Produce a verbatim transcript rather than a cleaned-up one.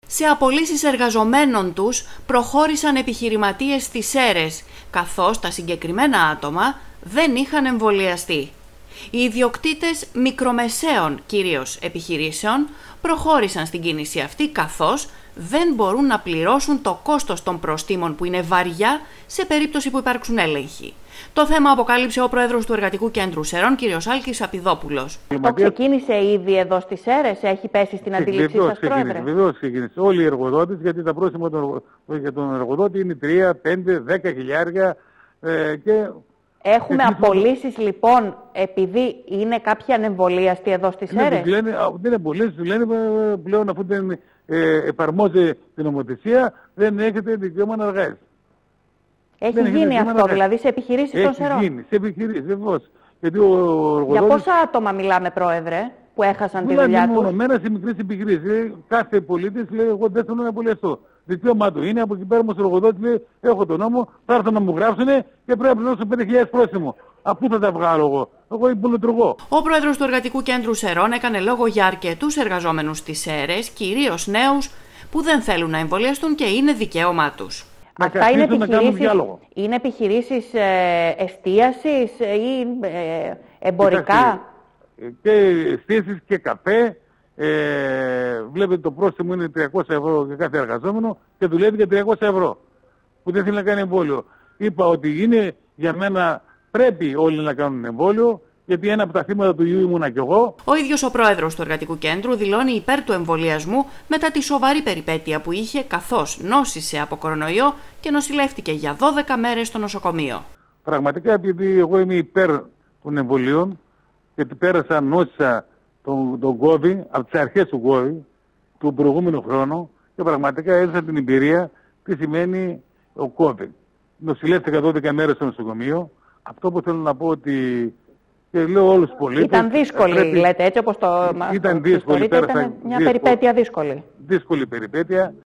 Σε απολύσεις εργαζομένων τους προχώρησαν επιχειρηματίες στις Σέρρες, καθώς τα συγκεκριμένα άτομα δεν είχαν εμβολιαστεί. Οι ιδιοκτήτες μικρομεσαίων κυρίως επιχειρήσεων προχώρησαν στην κίνηση αυτή, καθώς δεν μπορούν να πληρώσουν το κόστος των προστίμων που είναι βαριά σε περίπτωση που υπάρξουν έλεγχοι. Το θέμα αποκάλυψε ο πρόεδρος του Εργατικού Κέντρου Σερών, κ. Άλκης Απιδόπουλος. Αυτό ξεκίνησε ήδη εδώ στις Σέρρες, έχει πέσει στην αντίληψή σας, πρόεδρε? Βεβαίως ξεκίνησε. Όλοι οι εργοδότες, γιατί τα πρόστιμα για τον εργοδότη είναι τρία, πέντε, δέκα χιλιάρια ε, και... Έχουμε απολύσεις λοιπόν επειδή είναι κάποιοι ανεμβολίαστοι εδώ στις Σέρρες? Δεν είναι απολύσεις, του λένε πλέον αφού δεν ε, εφαρμόζεται την νομοθεσία δεν έχετε δικαίωμα να εργάζεστε. Έχει δεν γίνει αυτό, δηλαδή σε επιχειρήσεις των Σερών? Έχει γίνει, σε επιχειρήσεις, βεβαίως. Γιατί ο εργοδότης... Για πόσα άτομα μιλάμε, πρόεδρε, που έχασαν Μιλάμε τη δουλειά τους? Μονομένα σε μικρές επιχειρήσεις. Κάθε πολίτης λέει: εγώ δεν θέλω να εμβολιαστώ. Δικαίωμά του είναι. Από εκεί πέρα όμως ο εργοδότης λέει: έχω τον νόμο, θα έρθουν να μου γράψουνε και πρέπει να πληρώσω πέντε χιλιάδες πρόστιμο. Αφού θα τα βγάλω εγώ. Εγώ υπολογιτουργώ. Ο πρόεδρος του Εργατικού Κέντρου Σερών έκανε λόγο για αρκετούς εργαζόμενους στις Σέρρες, κυρίως νέους, που δεν θέλουν να εμβολιαστούν και είναι δικαίωμά τους. Αυτά είναι επιχειρήσεις, είναι επιχειρήσεις ε, εστίασης ή ε, εμπορικά? Κοιτάξτε, και εστίασεις και καφέ. Ε, βλέπετε το πρόστιμο είναι τριακόσια ευρώ για κάθε εργαζόμενο και δουλεύει για τριακόσια ευρώ. Που δεν θέλει να κάνει εμβόλιο. Είπα ότι είναι για μένα πρέπει όλοι να κάνουν εμβόλιο. Γιατί ένα από τα θύματα του ιού ήμουνα κι εγώ. Ο ίδιος ο πρόεδρος του Εργατικού Κέντρου δηλώνει υπέρ του εμβολιασμού μετά τη σοβαρή περιπέτεια που είχε, καθώς νόσησε από κορονοϊό και νοσηλεύτηκε για δώδεκα μέρες στο νοσοκομείο. Πραγματικά, επειδή εγώ είμαι υπέρ των εμβολίων, γιατί πέρασα, νόσησα τον, τον COVID από τις αρχές του COVID, του προηγούμενου χρόνου, και πραγματικά έζησα την εμπειρία τι σημαίνει ο COVID. Νοσηλεύτηκα δώδεκα μέρες στο νοσοκομείο. Αυτό που θέλω να πω ότι. Και λέω όλους τους πολίτες. Ήταν δύσκολη, πρέπει... λέτε, έτσι όπως το ήταν δύσκολη. Ήταν μια δύσκολη. δύσκολη. Δύσκολη περιπέτεια.